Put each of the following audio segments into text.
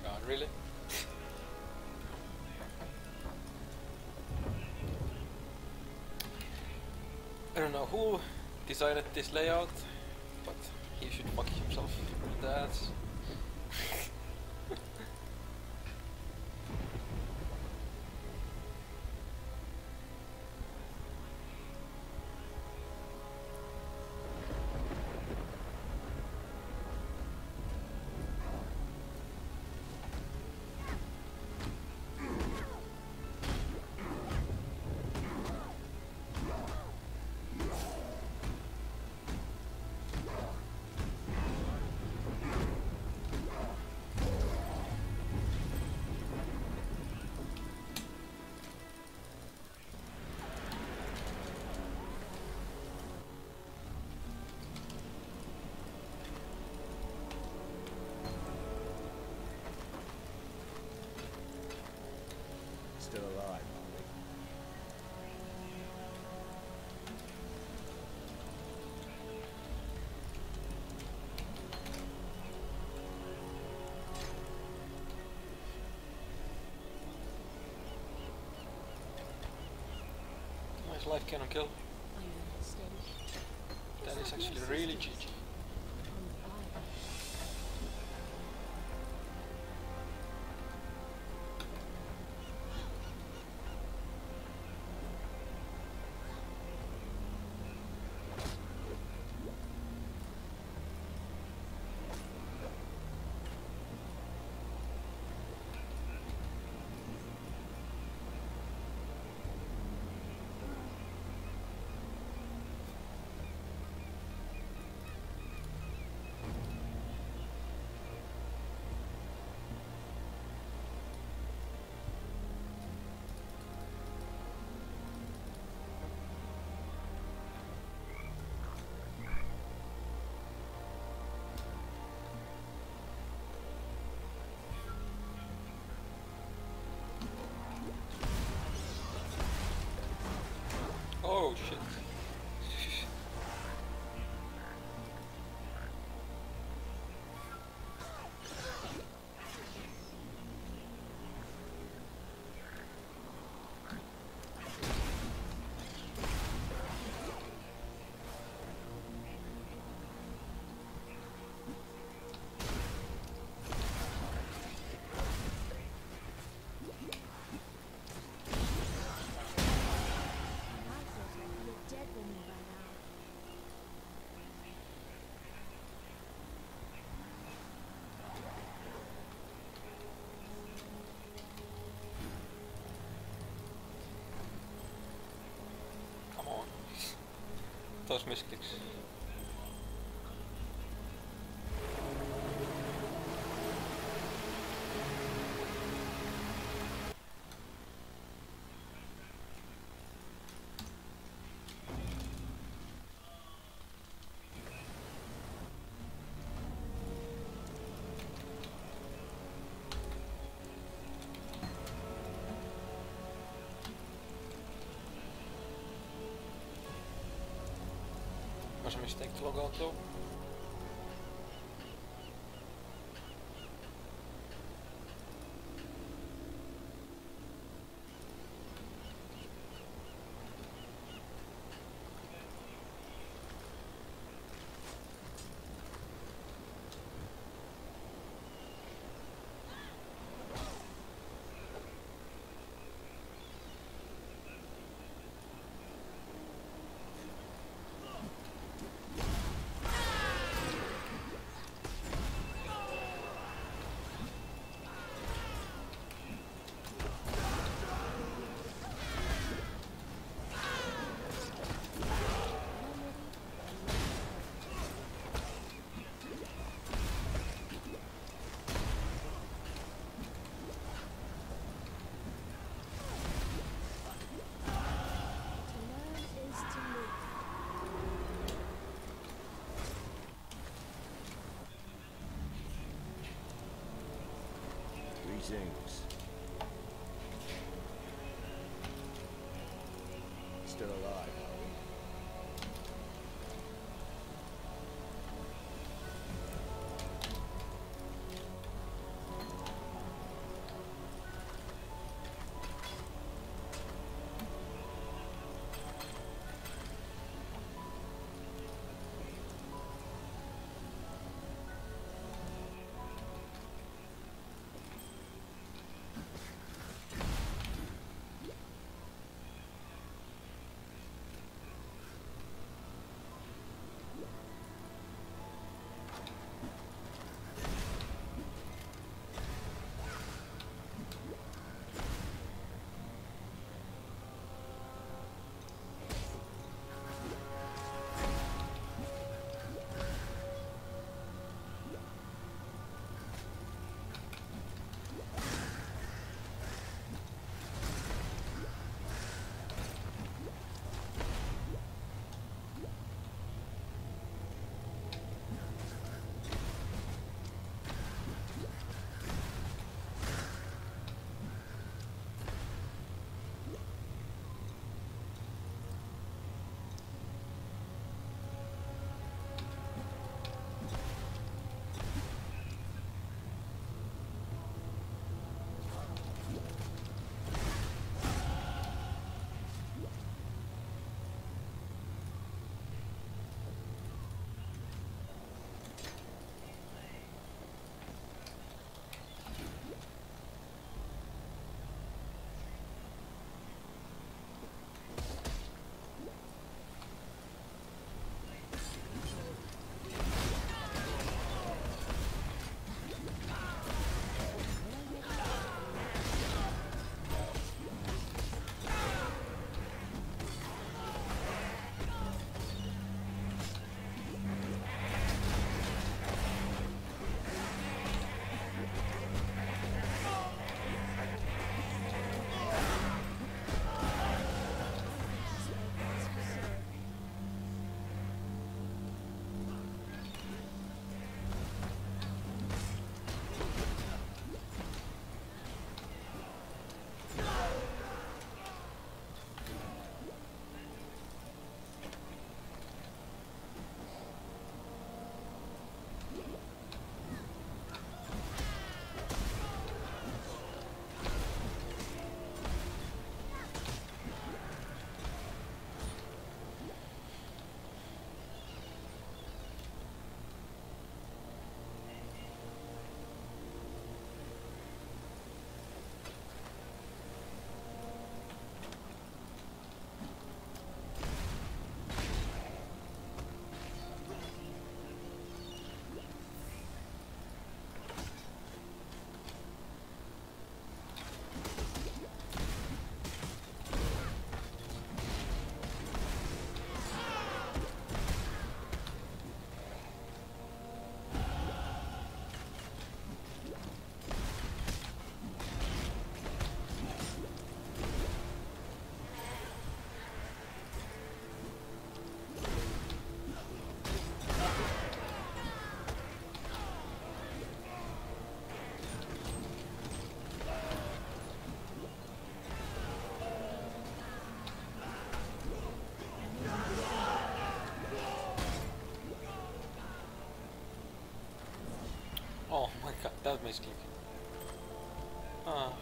god, really? I don't know who designed this layout, but he should fuck himself with that. Still alive, are Nice life cannon kill. That is actually really GG. Oh shit. Come on. Those misclicks. Was a mistake to log out though. Greetings. Still alive, are we? that makes click. Ah.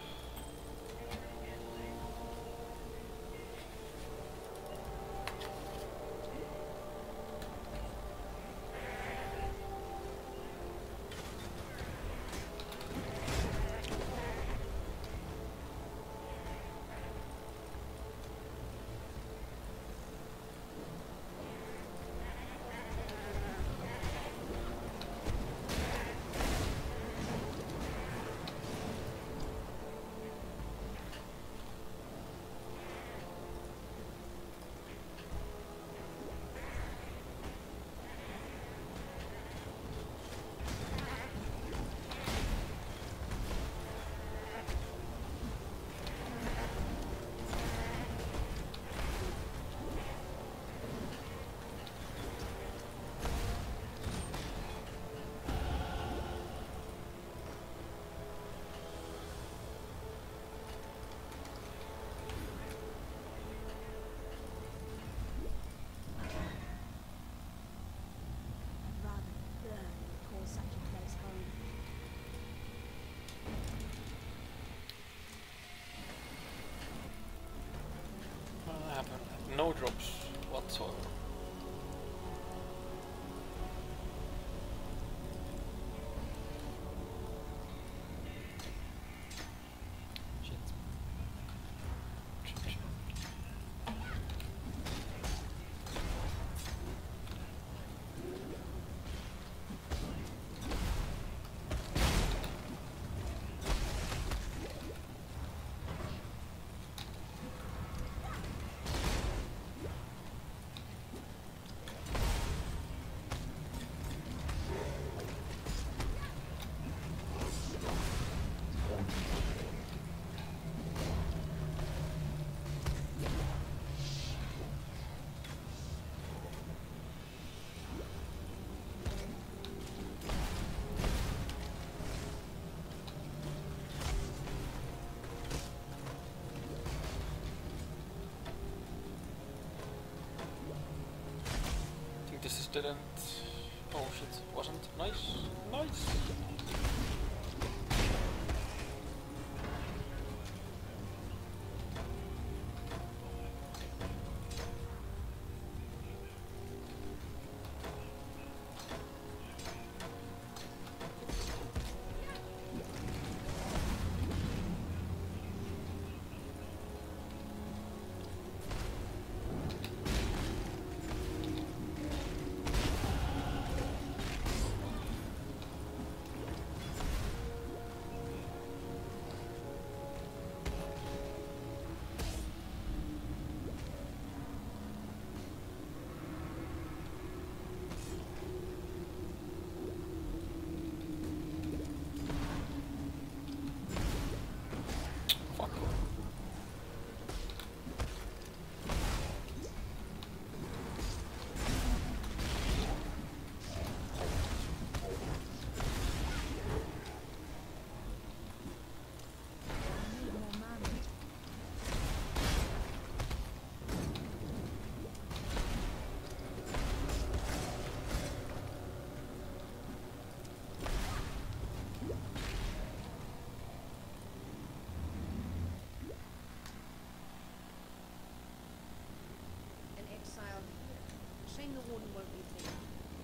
No drops whatsoever. Shit. This didn't. Oh shit, wasn't nice. Nice! The warden won't leave me.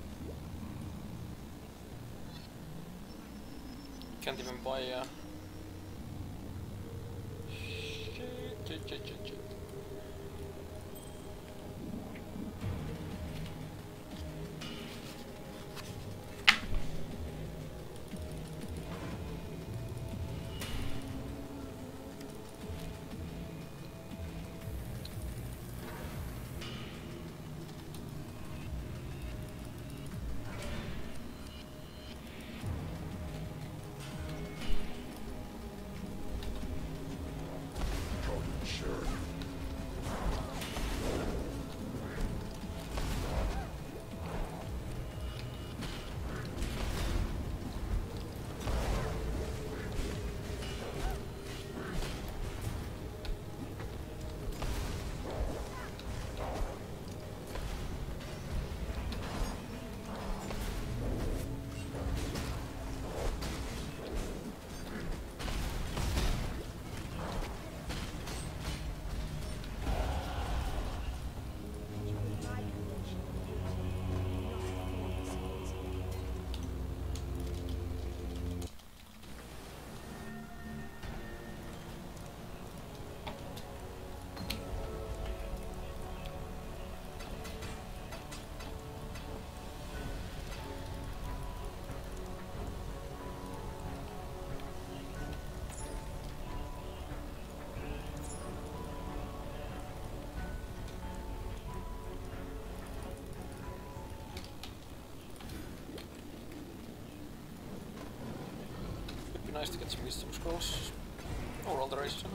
Can't even buy shit. Sure. nice to get some wisdom scrolls. Or alteration.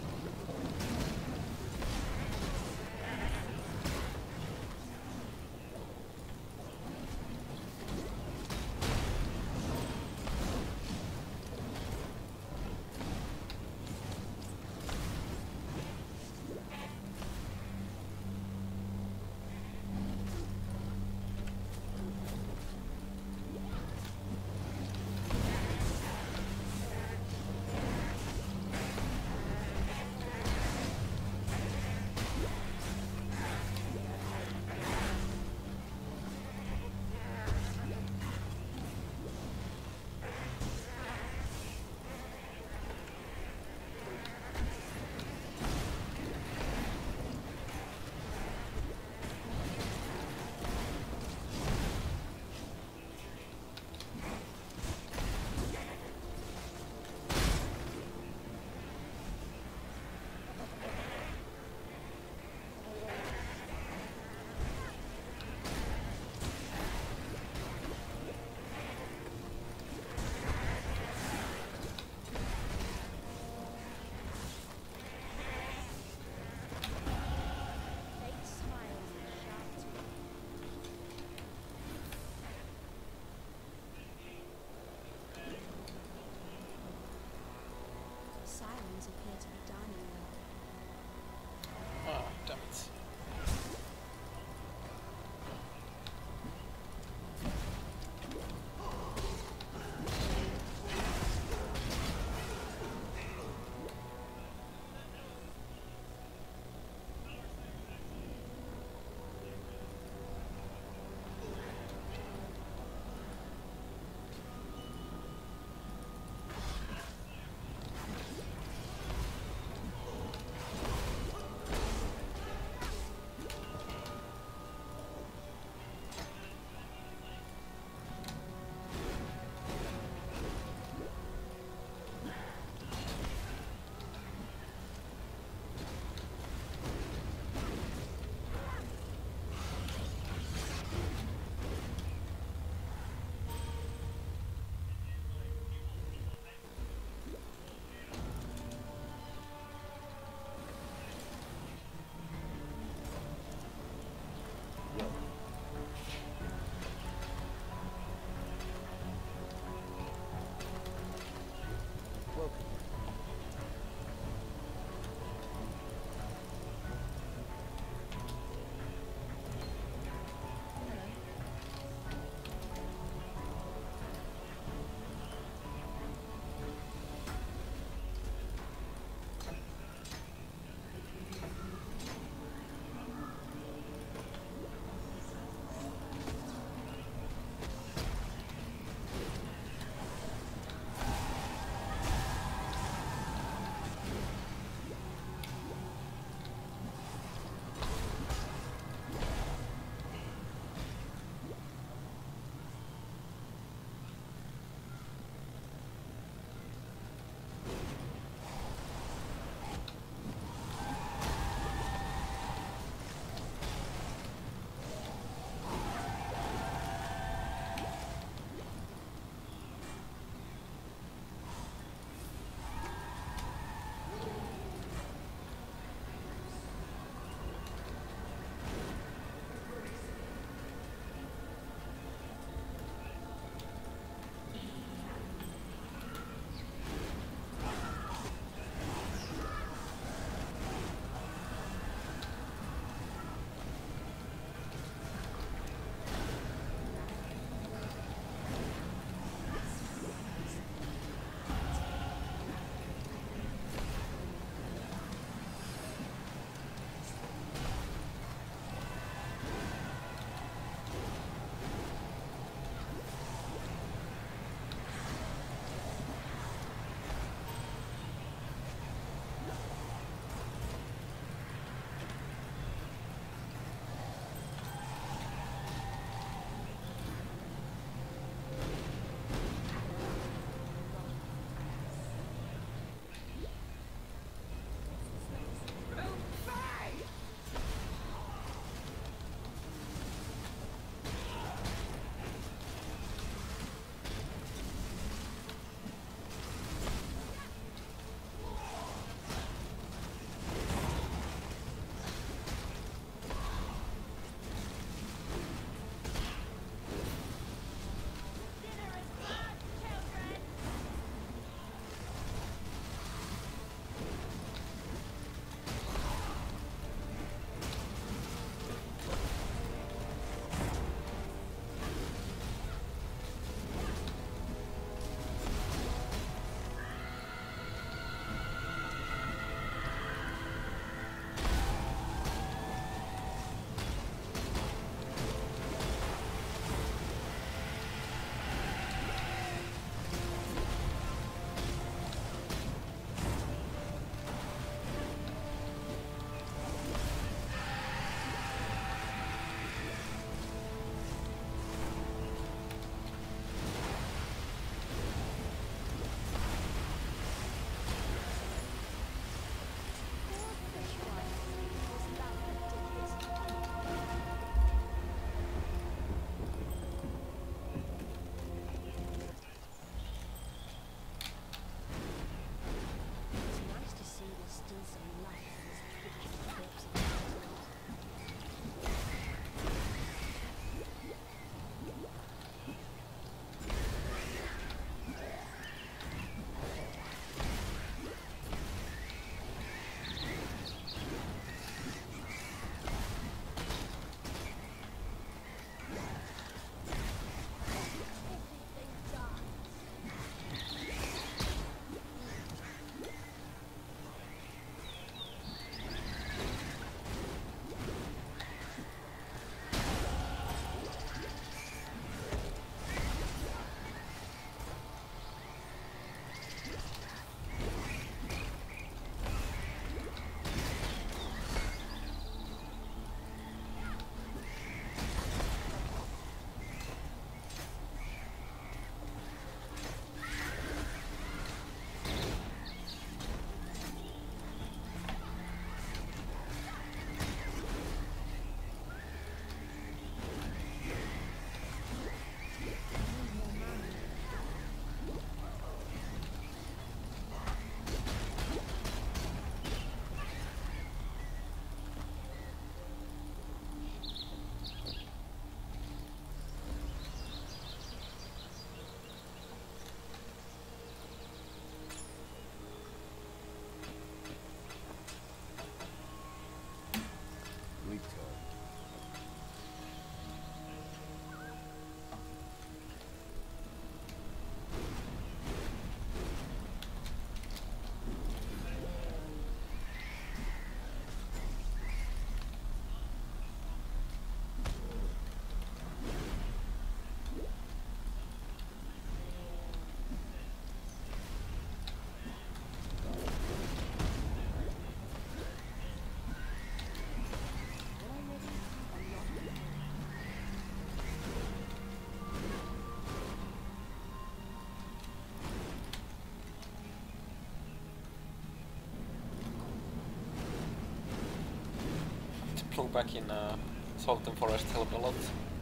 back in Southern Forest helped a lot.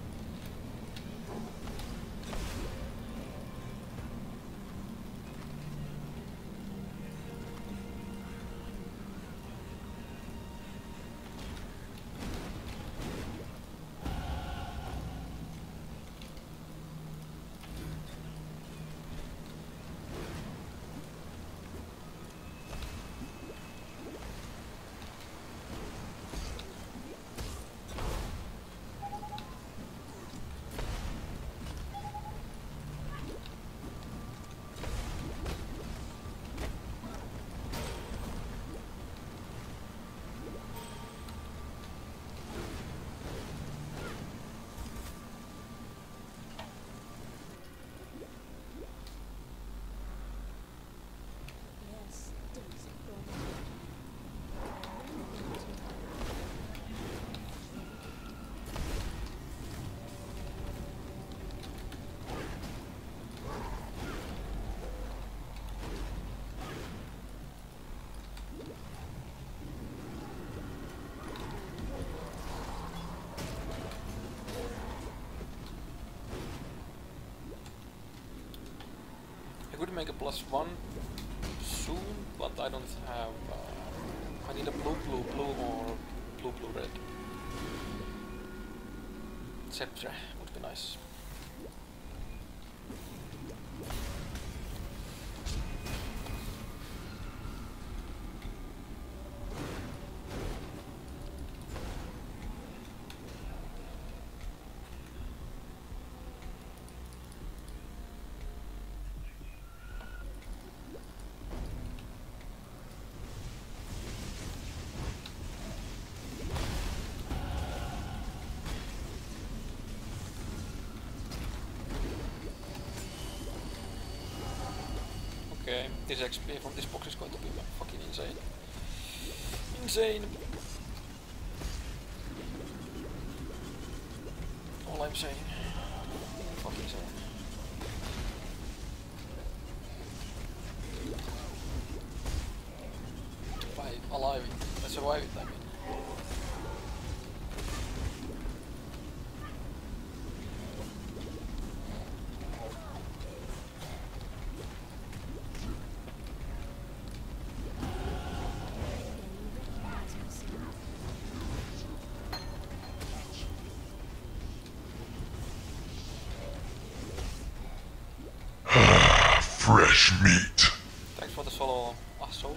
Yes, does it go? I could make a +1 soon, but I don't have. I need a blue or blue red. Sceptre would be nice. Okay, this XP from this box is going to be fucking insane. Insane! All I'm saying. Fucking insane. Alive it. Survive it, I mean. Fresh meat. Thanks for the solo assault.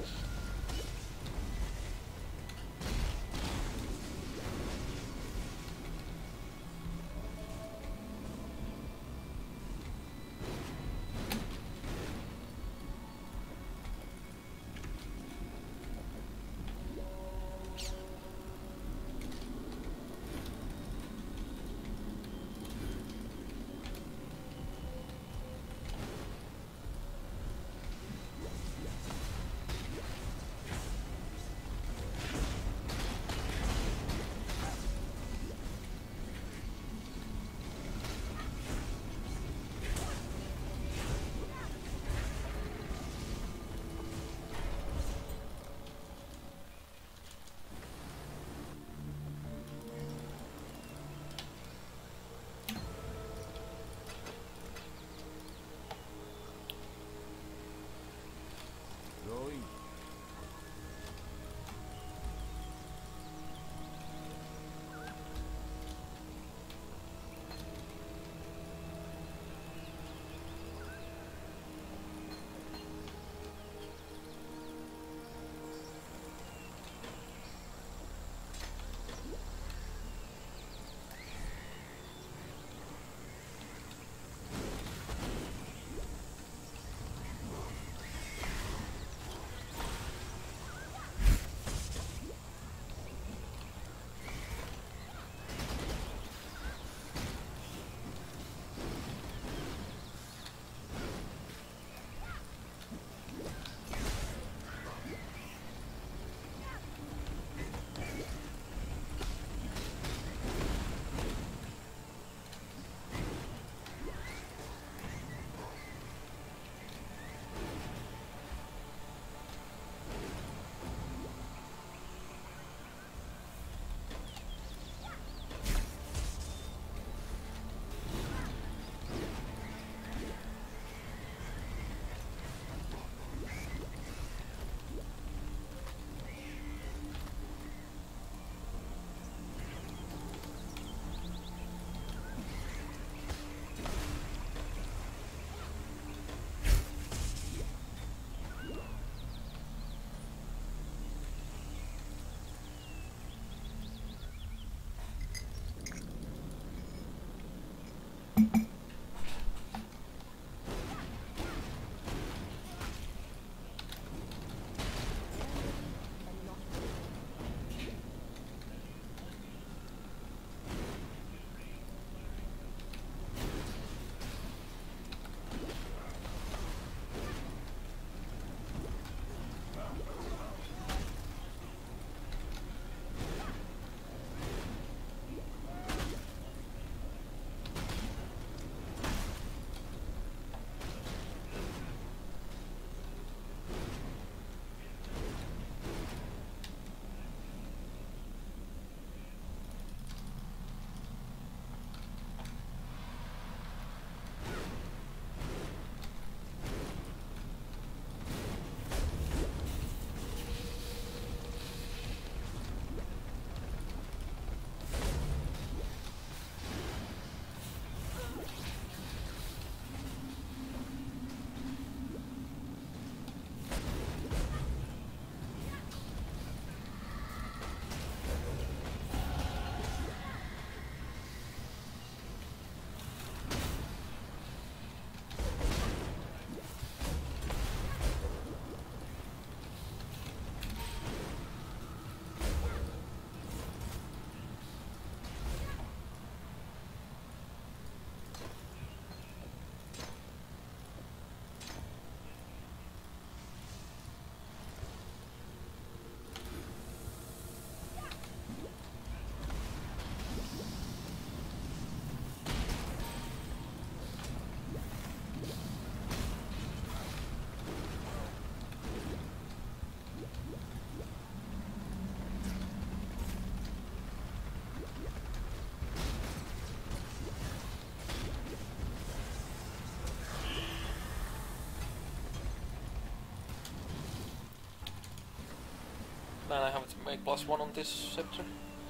And I have to make +1 on this scepter.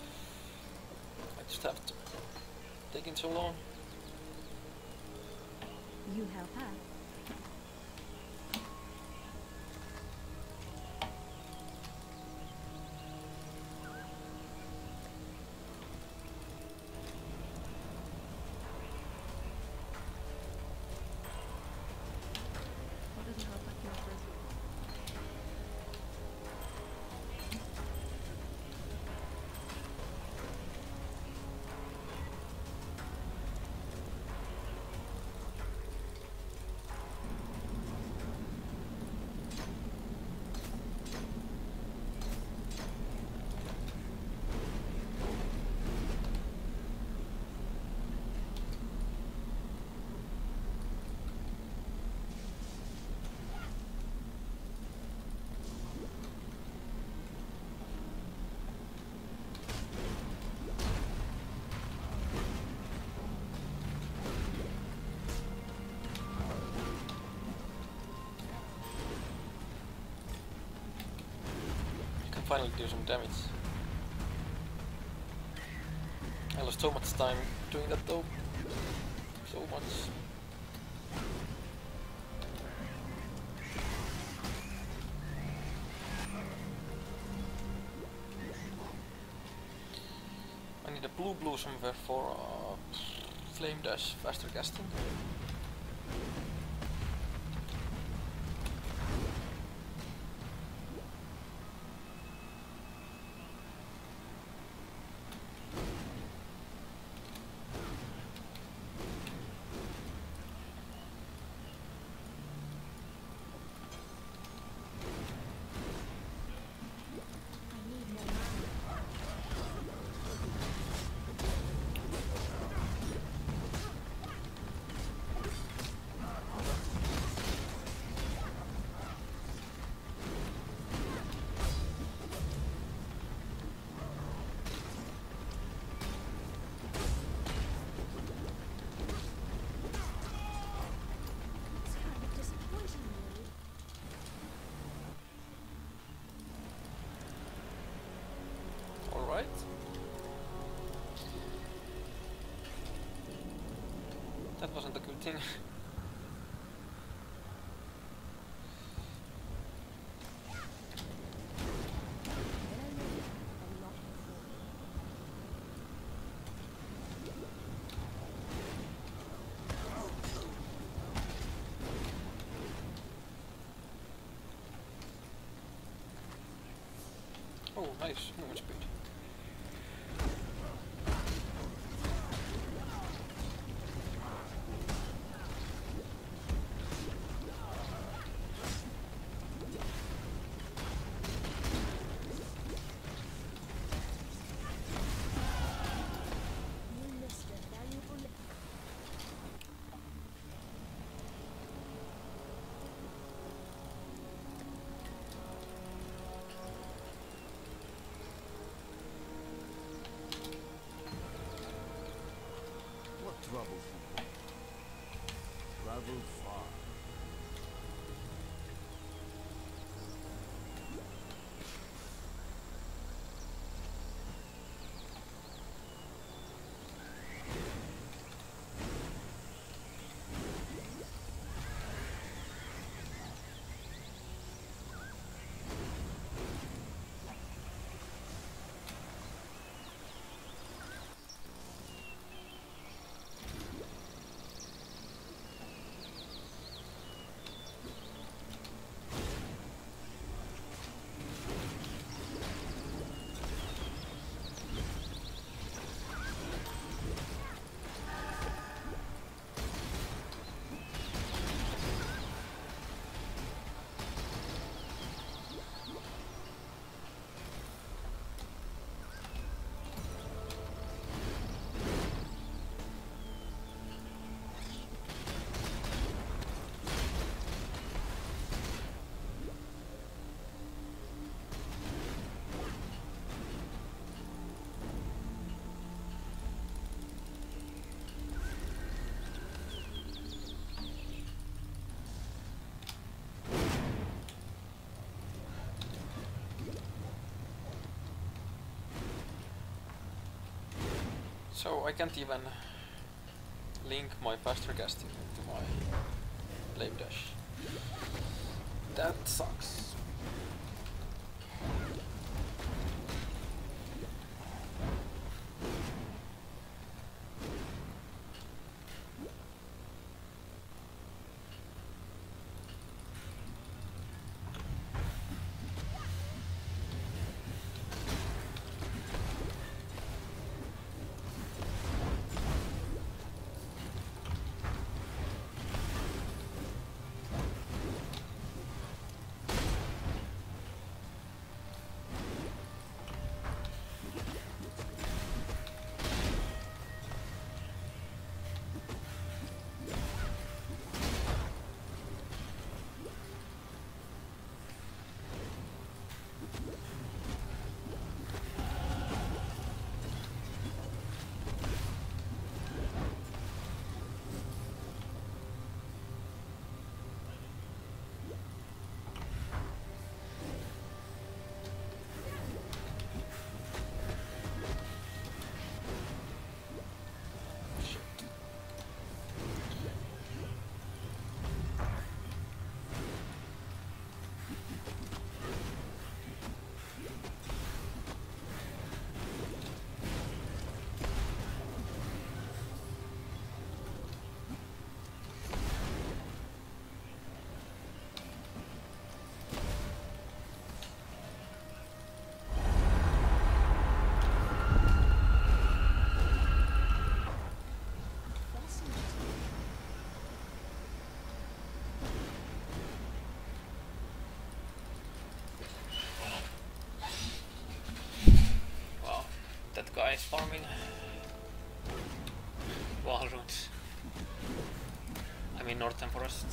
I just have to. Taking so long. You help her. What doesn't help like your first one? Finally do some damage. I lost so much time doing that though. So much. I need a blue somewhere for flame dash faster casting. I need more mana. It's kind of disappointing, really. Alright. That wasn't a good thing. Oh, nice movement speed. You missed a valuable What trouble for you? Travel far. So I can't even link my faster casting into my blade dash. That sucks. That guy is farming wall runes. I mean northern forest.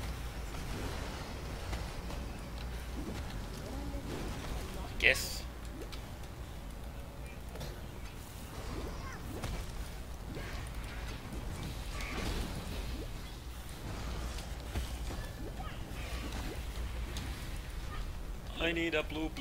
Guess. I need a blue.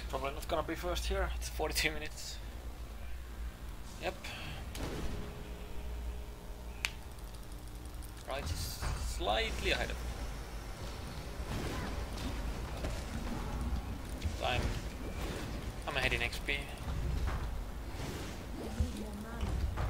Probably not gonna be first here. It's 42 minutes. Yep. Right, is slightly ahead of me. I'm ahead in XP. I need more mana.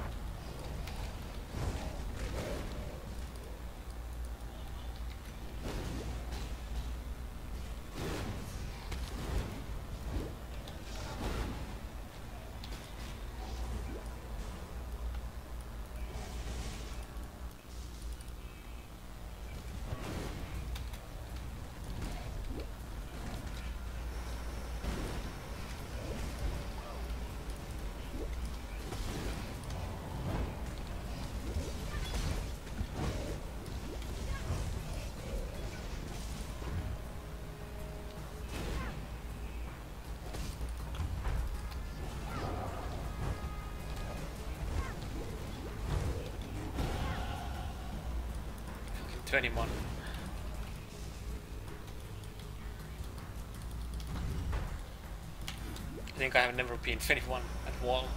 Fucking 21. I think I have never been 21 at wall.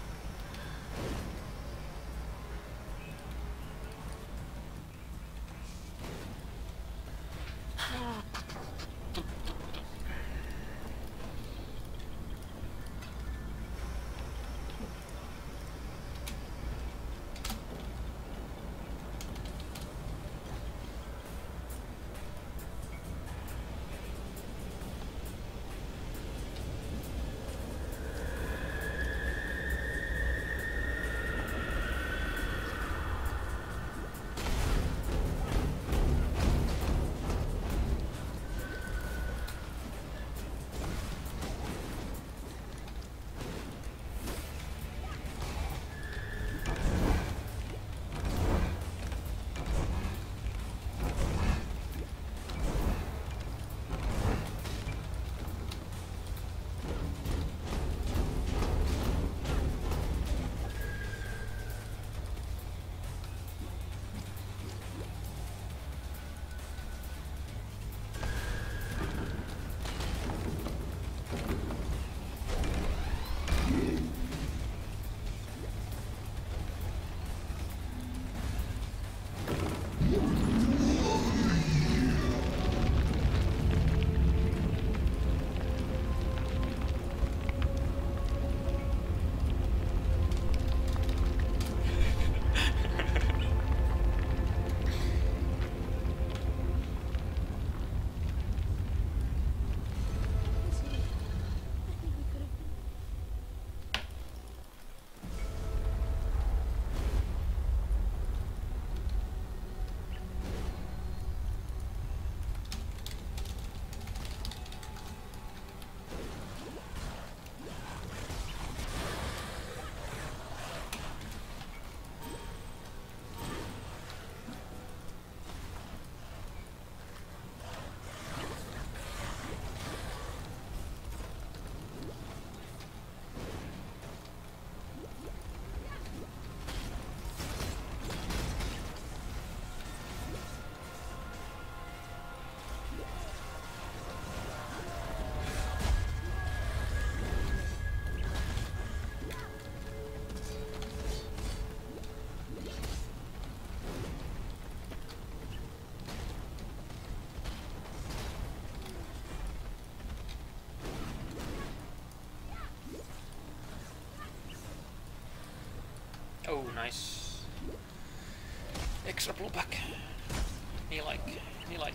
Oh, nice. Extra blowback. Me like, me like.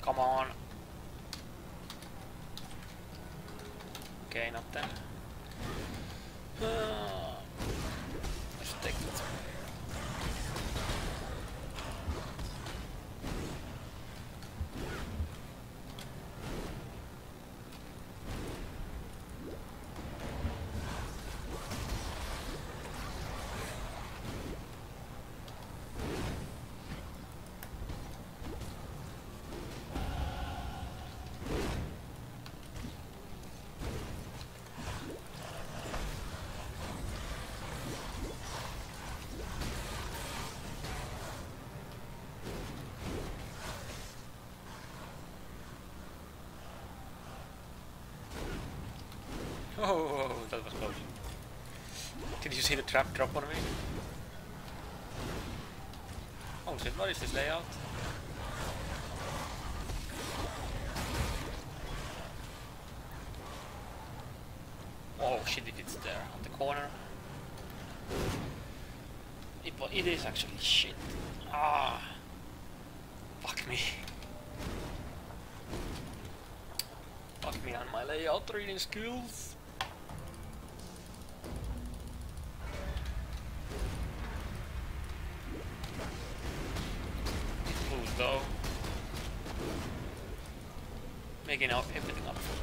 Come on. Okay, not then. Let's take that. Oh, that was close. Did you see the trap drop on me? Oh shit, what is this layout? Oh shit, if it's there on the corner. It is actually shit. Ah, fuck me. Fuck me on my layout reading skills. Blues though. Making up everything up for me.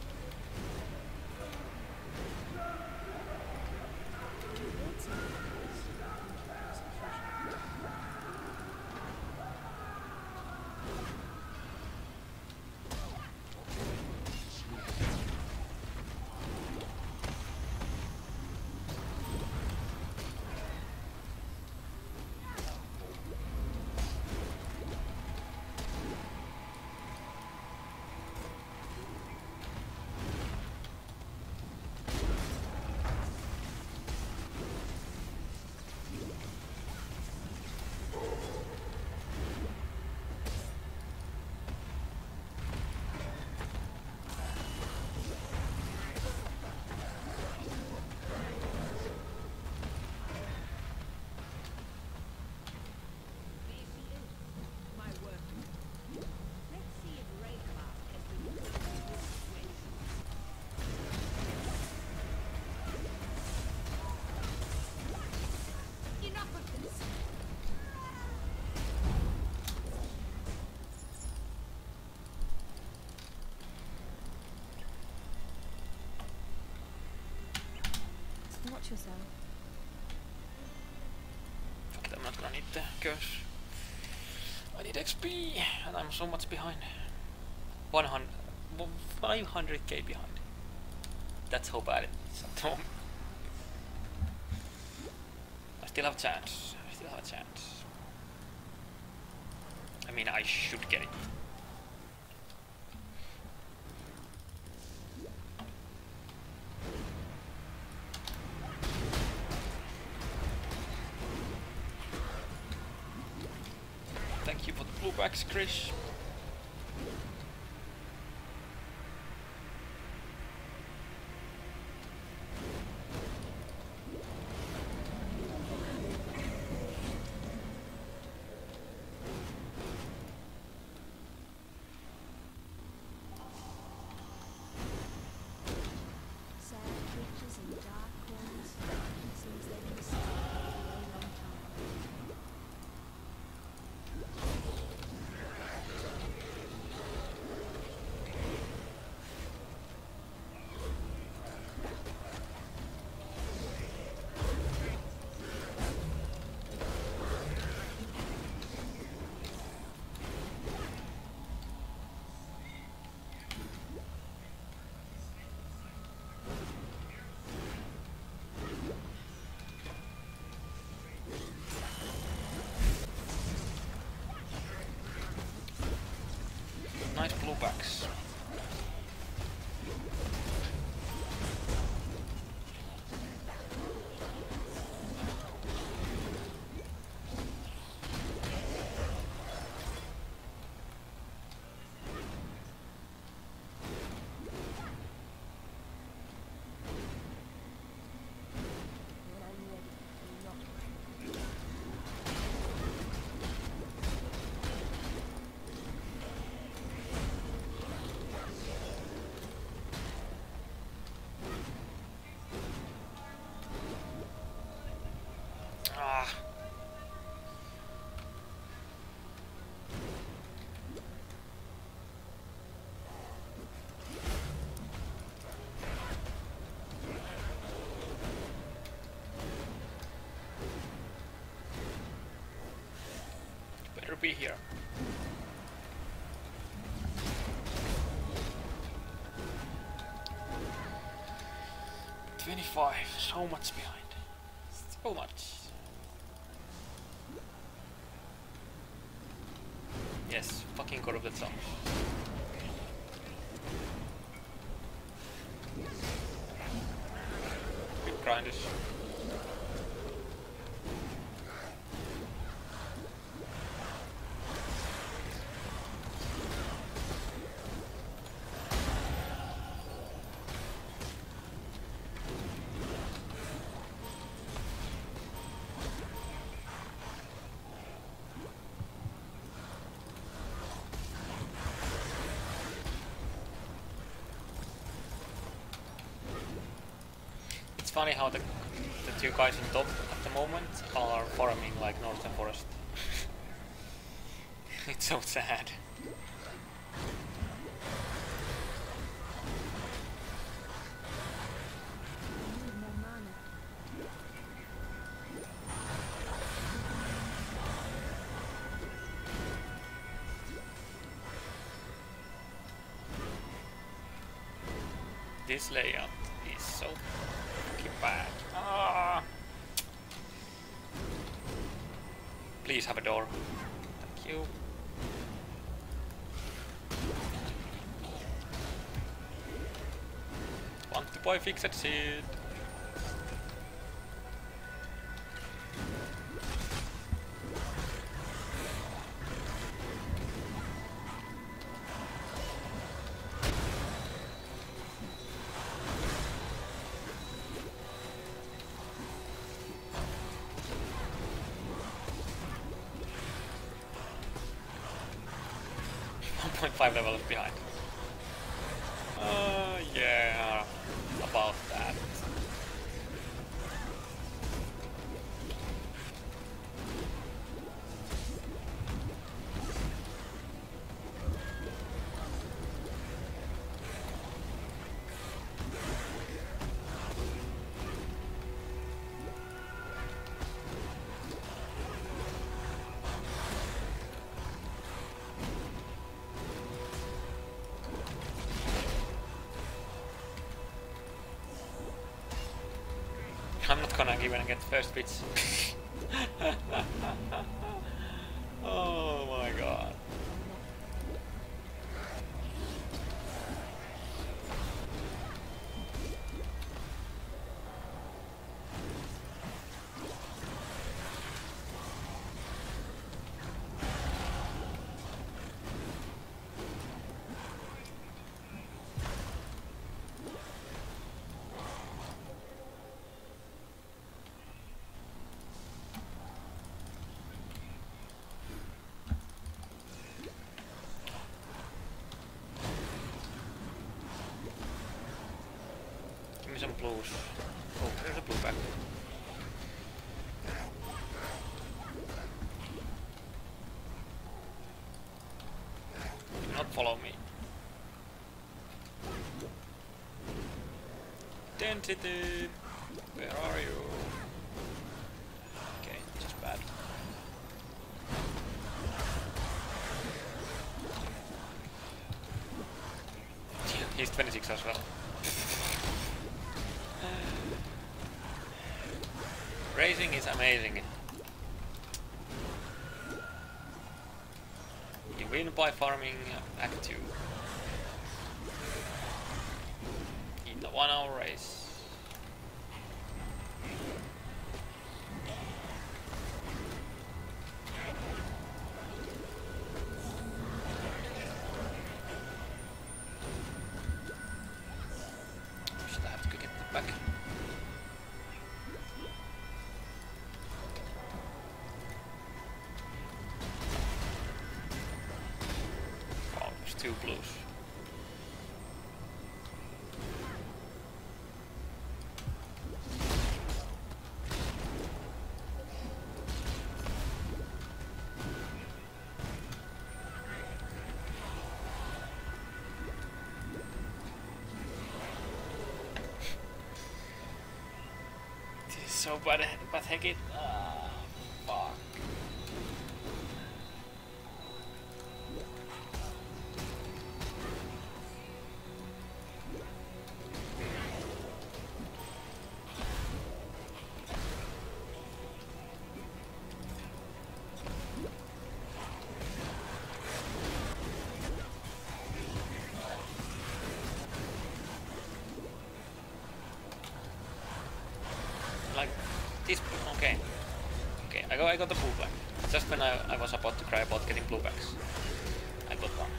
Watch yourself. Fuck it, I'm not gonna need the curse. I need XP and I'm so much behind. 500k behind. That's how bad it is at the moment. I still have a chance. I still have a chance. I mean, I should get it. Thank you for the blue backs, Chris. Nice blue backs. be here. So much behind. So much. Yes, fucking God of the Zombies. Big grinders. It's funny how the two guys in top at the moment are farming like northern forest. It's so sad. This layout is so fucking bad. Ah. Please have a door. Thank you. Want to buy fixed seed. .5 levels behind. Yeah, about that. I'm not gonna even get first pitch. Oh my god. Give me some blues. Oh, there's a blue back. Do not follow me. Density! Where are you? Okay, this is bad. He's 26 as well. Racing is amazing. You win by farming Act 2 in the 1 hour race. Should I have to get the back? Two blues. This is so bad, but heck it. Fuck. This okay. Okay, I got the blue black. Just when I was about to cry about getting blue backs, I got one.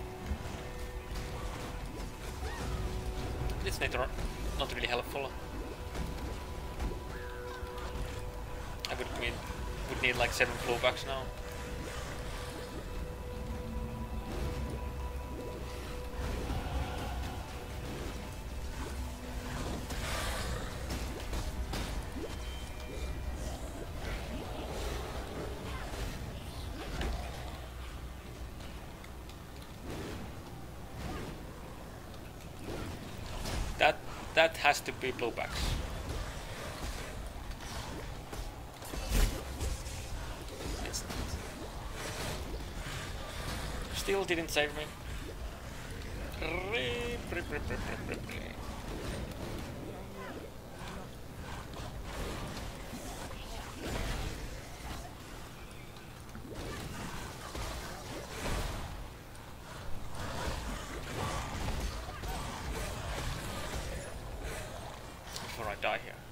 It's not really helpful. I would need like 7 blue backs now. That has to be blue backs. It's not. Still didn't save me. Before I die here.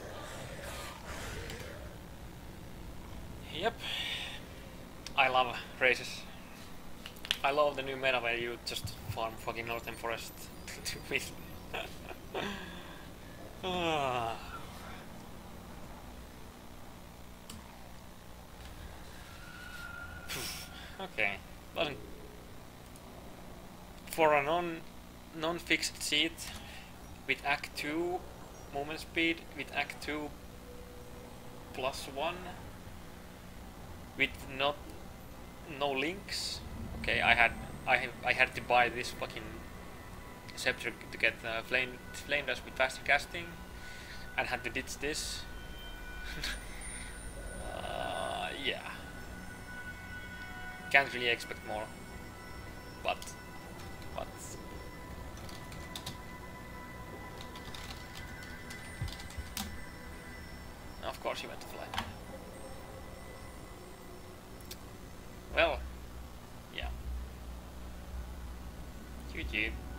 Yep. I love races. I love the new meta where you just farm fucking northern forest to win. Okay. Wasn't for a non-fixed seat with Act 2 movement speed, with Act 2 +1, with no links. Okay, I had to buy this fucking scepter to get flame dash with faster casting, and had to ditch this. Yeah, can't really expect more, but of course he went to fly. Well, yeah. GG.